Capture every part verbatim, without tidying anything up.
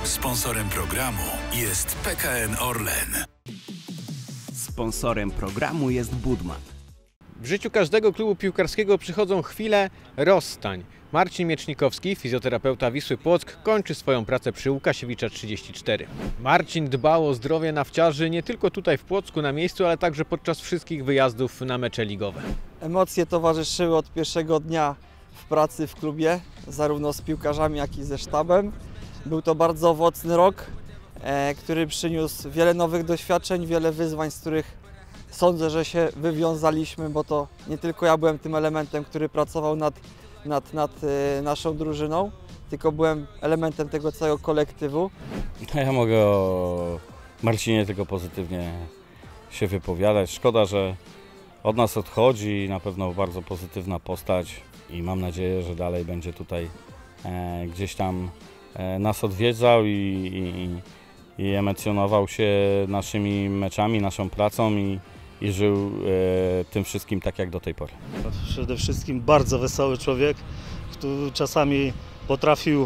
Sponsorem programu jest P K N Orlen. Sponsorem programu jest Budman. W życiu każdego klubu piłkarskiego przychodzą chwile rozstań. Marcin Miecznikowski, fizjoterapeuta Wisły Płock, kończy swoją pracę przy Łukasiewicza trzydzieści cztery. Marcin dbał o zdrowie nawciarzy nie tylko tutaj w Płocku na miejscu, ale także podczas wszystkich wyjazdów na mecze ligowe. Emocje towarzyszyły od pierwszego dnia w pracy w klubie, zarówno z piłkarzami, jak i ze sztabem. Był to bardzo owocny rok, e, który przyniósł wiele nowych doświadczeń, wiele wyzwań, z których sądzę, że się wywiązaliśmy, bo to nie tylko ja byłem tym elementem, który pracował nad, nad, nad e, naszą drużyną, tylko byłem elementem tego całego kolektywu. Ja mogę o Marcinie tylko pozytywnie się wypowiadać. Szkoda, że od nas odchodzi, na pewno bardzo pozytywna postać i mam nadzieję, że dalej będzie tutaj e, gdzieś tam e, nas odwiedzał i, i, i emocjonował się naszymi meczami, naszą pracą i, i żył e, tym wszystkim tak jak do tej pory. Przede wszystkim bardzo wesoły człowiek, który czasami potrafił e,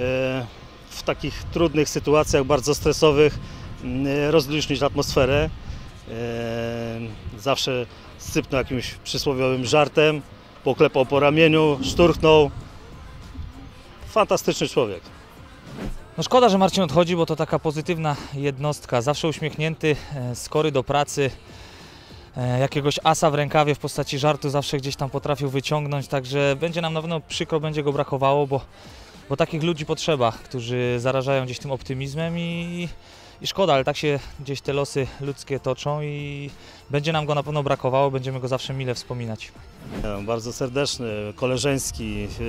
w takich trudnych sytuacjach, bardzo stresowych, e, rozluźnić atmosferę. E, zawsze sypnął jakimś przysłowiowym żartem, poklepał po ramieniu, szturchnął. Fantastyczny człowiek. No szkoda, że Marcin odchodzi, bo to taka pozytywna jednostka, zawsze uśmiechnięty, skory do pracy, jakiegoś asa w rękawie w postaci żartu zawsze gdzieś tam potrafił wyciągnąć, także będzie nam na pewno przykro, będzie go brakowało, bo, bo takich ludzi potrzeba, którzy zarażają gdzieś tym optymizmem i, i szkoda, ale tak się gdzieś te losy ludzkie toczą i będzie nam go na pewno brakowało, będziemy go zawsze mile wspominać. Bardzo serdeczny, koleżeński yy,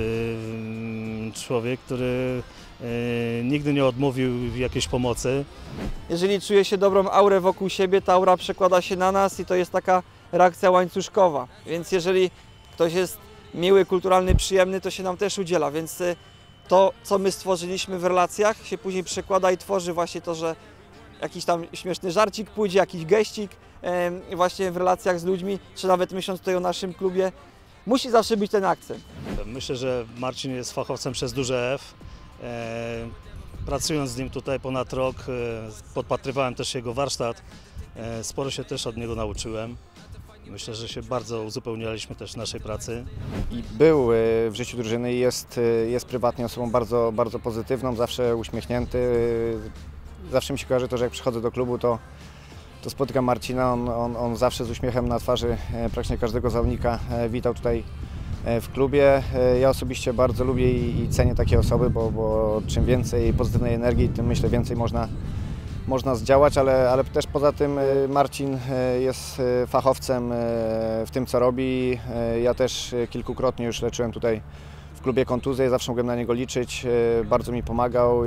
człowiek, który yy, nigdy nie odmówił jakiejś pomocy. Jeżeli czuje się dobrą aurę wokół siebie, ta aura przekłada się na nas i to jest taka reakcja łańcuszkowa. Więc jeżeli ktoś jest miły, kulturalny, przyjemny, to się nam też udziela. Więc to, co my stworzyliśmy w relacjach, się później przekłada i tworzy właśnie to, że jakiś tam śmieszny żarcik pójdzie, jakiś geścik yy, właśnie w relacjach z ludźmi, czy nawet myśląc tutaj o naszym klubie, musi zawsze być ten akcent. Myślę, że Marcin jest fachowcem przez duże F. E, pracując z nim tutaj ponad rok, e, podpatrywałem też jego warsztat. E, sporo się też od niego nauczyłem. Myślę, że się bardzo uzupełnialiśmy też w naszej pracy. I był w życiu drużyny i jest, jest prywatnie osobą bardzo, bardzo pozytywną, zawsze uśmiechnięty. Zawsze mi się kojarzy to, że jak przychodzę do klubu, to, to spotykam Marcina, on, on, on zawsze z uśmiechem na twarzy praktycznie każdego zawodnika witał tutaj w klubie. Ja osobiście bardzo lubię i, i cenię takie osoby, bo, bo czym więcej pozytywnej energii, tym myślę więcej można, można zdziałać, ale, ale też poza tym Marcin jest fachowcem w tym, co robi. Ja też kilkukrotnie już leczyłem tutaj w klubie kontuzję, zawsze mogłem na niego liczyć, bardzo mi pomagał.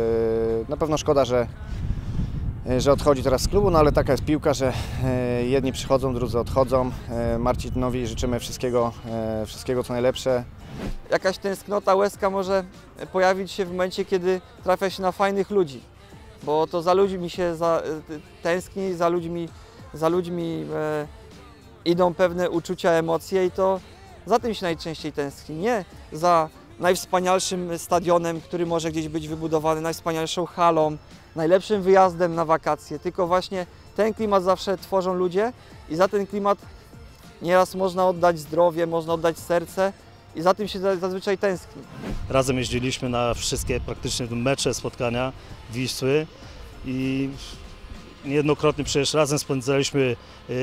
Na pewno szkoda, że, że odchodzi teraz z klubu, no ale taka jest piłka, że jedni przychodzą, drudzy odchodzą. Marcinowi życzymy wszystkiego, wszystkiego co najlepsze. Jakaś tęsknota, łezka może pojawić się w momencie, kiedy trafia się na fajnych ludzi, bo to za ludźmi się za, tęskni, za ludźmi, za ludźmi e, idą pewne uczucia, emocje i to za tym się najczęściej tęskni, nie za najwspanialszym stadionem, który może gdzieś być wybudowany, najwspanialszą halą, najlepszym wyjazdem na wakacje, tylko właśnie ten klimat zawsze tworzą ludzie i za ten klimat nieraz można oddać zdrowie, można oddać serce i za tym się zazwyczaj tęskni. Razem jeździliśmy na wszystkie praktycznie mecze, spotkania Wisły i niejednokrotnie przecież razem spędzaliśmy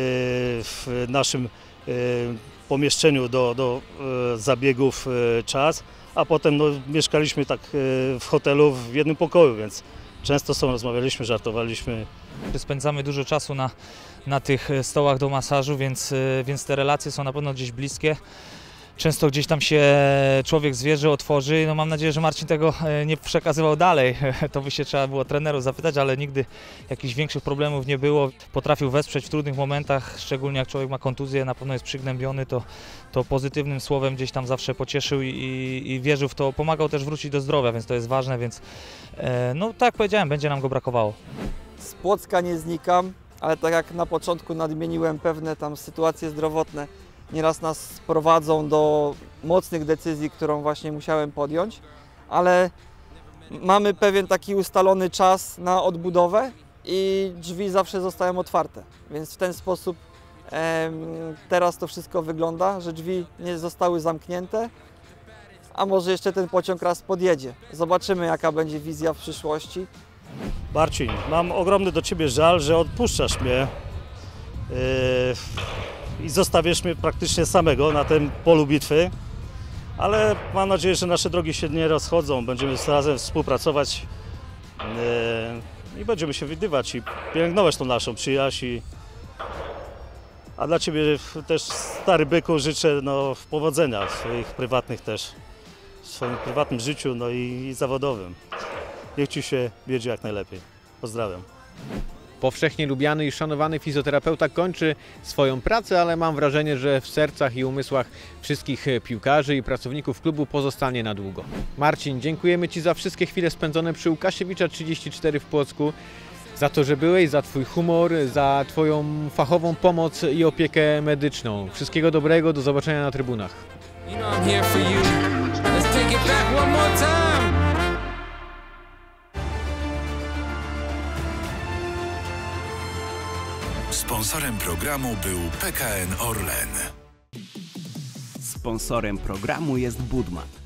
w naszym pomieszczeniu do, do zabiegów czas, a potem no, mieszkaliśmy tak w hotelu w jednym pokoju, więc często są rozmawialiśmy, żartowaliśmy. Spędzamy dużo czasu na, na tych stołach do masażu, więc, więc te relacje są na pewno gdzieś bliskie. Często gdzieś tam się człowiek zwierzy, otworzy. No mam nadzieję, że Marcin tego nie przekazywał dalej. To by się trzeba było trenerów zapytać, ale nigdy jakichś większych problemów nie było. Potrafił wesprzeć w trudnych momentach, szczególnie jak człowiek ma kontuzję, na pewno jest przygnębiony, to, to pozytywnym słowem gdzieś tam zawsze pocieszył i, i wierzył w to. Pomagał też wrócić do zdrowia, więc to jest ważne, więc no tak jak powiedziałem, będzie nam go brakowało. Z Płocka nie znikam, ale tak jak na początku nadmieniłem, pewne tam sytuacje zdrowotne nieraz nas prowadzą do mocnych decyzji, którą właśnie musiałem podjąć, ale mamy pewien taki ustalony czas na odbudowę i drzwi zawsze zostają otwarte, więc w ten sposób em, teraz to wszystko wygląda, że drzwi nie zostały zamknięte, a może jeszcze ten pociąg raz podjedzie. Zobaczymy, jaka będzie wizja w przyszłości. Marcin, mam ogromny do Ciebie żal, że odpuszczasz mnie yy, i zostawiasz mnie praktycznie samego na tym polu bitwy, ale mam nadzieję, że nasze drogi się nie rozchodzą, będziemy razem współpracować yy, i będziemy się widywać i pielęgnować tą naszą przyjaźń. I, a dla Ciebie też, stary byku, życzę no, powodzenia w swoich prywatnych też, w swoim prywatnym życiu no i, i zawodowym. Niech Ci się wiedzie jak najlepiej. Pozdrawiam. Powszechnie lubiany i szanowany fizjoterapeuta kończy swoją pracę, ale mam wrażenie, że w sercach i umysłach wszystkich piłkarzy i pracowników klubu pozostanie na długo. Marcin, dziękujemy Ci za wszystkie chwile spędzone przy Łukasiewicza trzydzieści cztery w Płocku, za to, że byłeś, za Twój humor, za Twoją fachową pomoc i opiekę medyczną. Wszystkiego dobrego, do zobaczenia na trybunach. You know I'm here for you. Let's take it back one more time. Sponsorem programu był P K N Orlen. Sponsorem programu jest Budman.